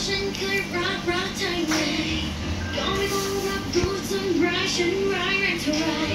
ฉันเคยรักเธอไงก็ไม่ต้องรับรู้ทำร้ายฉันร้ายแรงเท่าไร